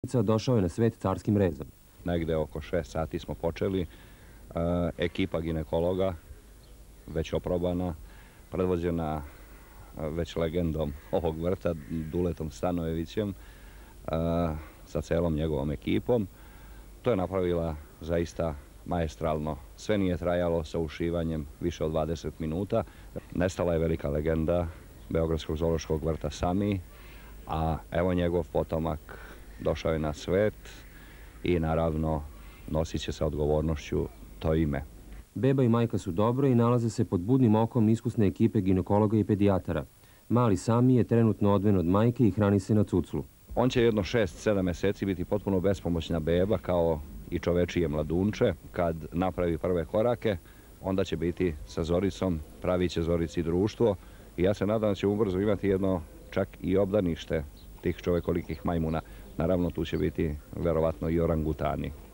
Došao je na svet carskim rezom. Negde oko 6 sati smo počeli. Ekipa ginekologa, već oprobana, predvođena već legendom ovog vrta, Duletom Stanojevićem, sa celom njegovom ekipom. To je napravila zaista maestralno. Sve nije trajalo sa ušivanjem više od 20 minuta. Nestala je velika legenda Beogradskog zoološkog vrta Sami, a evo njegov potomak došao je na svet i naravno nosit će sa odgovornošću to ime. Beba i majka su dobro i nalaze se pod budnim okom iskusne ekipe ginekologa i pedijatara. Mali Sami je trenutno odvojen od majke i hrani se na cuclu. On će jedno 6-7 meseci biti potpuno bespomoćna beba kao i čovečije mladunče. Kad napravi prve korake, onda će biti sa Zoricom, pravit će Zorici društvo i ja se nadam da će ubrzo imati jedno čak i obdanište tih čovekolikih majmuna. Naravno, tu će biti verovatno i orangutani.